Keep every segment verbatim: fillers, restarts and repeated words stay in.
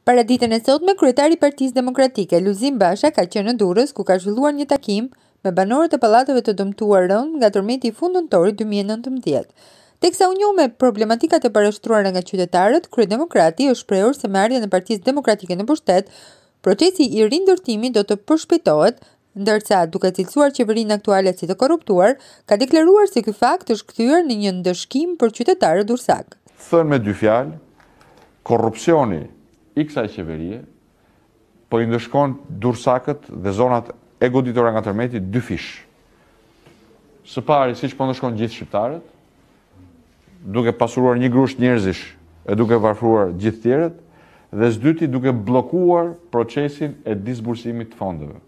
Para ditën e sotme, kryetari i Partisë Demokratike, Basha, ka qenë në Durrës, ku ka zhvilluar një takim me banorët e pallateve të dëmtuar rënd nga tërmeti i fundëntorit dy mijë e nëntëmbëdhjetë. Teksa u njoh me problematikat e parashtruara nga qytetarët, kryedemokrati është shprehur se me ardhjen e Partisë Demokratike në pushtet, procesi i rindërtimit do të përshpejtohet, ndërsa duke cilësuar qeverinë aktuale si të korruptuar, ka deklaruar se ky fakt është kthyer në një ndëshkim për qytetarët durrsak. Thënë me dy fjalë, korrupsioni i kësaj qeverie po i ndëshkon durrsakët dhe zonat e goditura nga tërmeti dyfish. Së pari, siç po ndëshkon gjithë shqiptarët, duke pasuruar një grusht njerëzish e duke varfëruar gjithë tjerët, dhe së dyti duke bllokuar procesin e disbursimit të fondeve.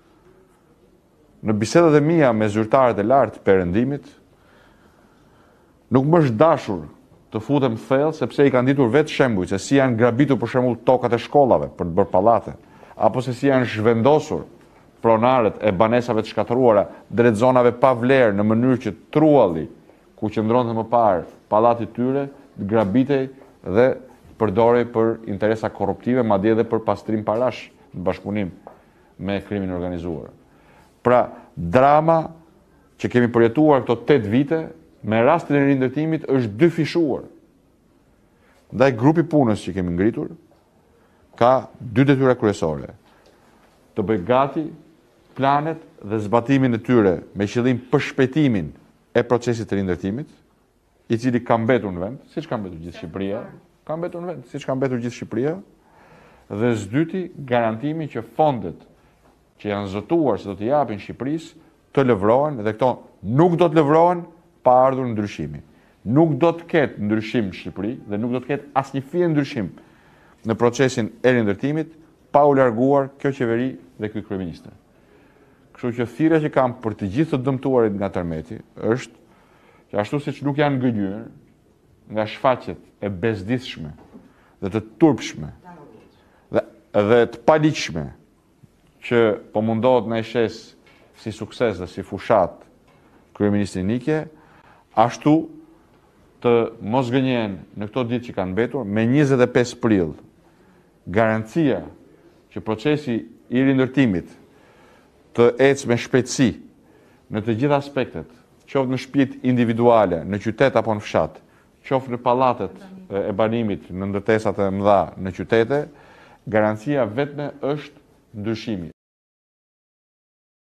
Në bisedat e mia me zyrtarët e lartë perëndimit, nuk më është dashur të futem thellë sepse i kanë ditur vetë shembuj se si janë grabitur për shembull tokat e shkollave për të bërë pallate, apo se si janë zhvendosur pronarët e banesave të shkatëruara drejt zonave pa vlerë në mënyrë që trualli ku qëndronte më parë pallati i tyre të grabitej dhe përdorej për interesa korruptive, madje edhe për pastrim parash në bashkëpunim me krimin organizuar. Pra, drama që kemi përjetuar këto tetë vite me rastin e rindërtimit është dyfishuar. Ndaj grupi punës që kemi ngritur ka dy detyra kryesore: të bëj gati planet dhe zbatimin e tyre me qëllim përshpejtimin e procesit të rindërtimit, i cili ka mbetur në vend, siç ka mbetur gjithë Shqipëria, ka mbetur në vend, siç ka mbetur gjithë Shqipëria, dhe së dyti garantimi që fondet që janë zotuar se do të japin Shqipërisë të lëvrohen, dhe këto nuk do të lëvrohen pa ardhur ndryshimi. Nuk do të ketë ndryshim në Shqipëri dhe nuk do të ketë asnjë fije ndryshim në procesin e rindërtimit pa u larguar kjo qeveri dhe ky kryeminist. Kështu që thirrja që kam për të gjithë të dëmtuarit nga tërmeti është që ashtu siç nuk janë ngënjur nga shfaqjet e bezdisshme dhe të turpshme dhe, dhe të paligjshme që po mundohet na i shes si sukses dhe si fushat kryeministri Nikje, ashtu të mos gënjen në këto ditë që kanë mbetur, me njëzet e pesë prill, garancia që procesi i rindërtimit të ecë me shpejtësi në të gjitha aspektet, qoftë në shtëpitë individuale, në qytet apo në fshat, qoftë në pallatet e banimit, në ndërtesat e mëdha në qytete, garancia vetme është ndryshimi.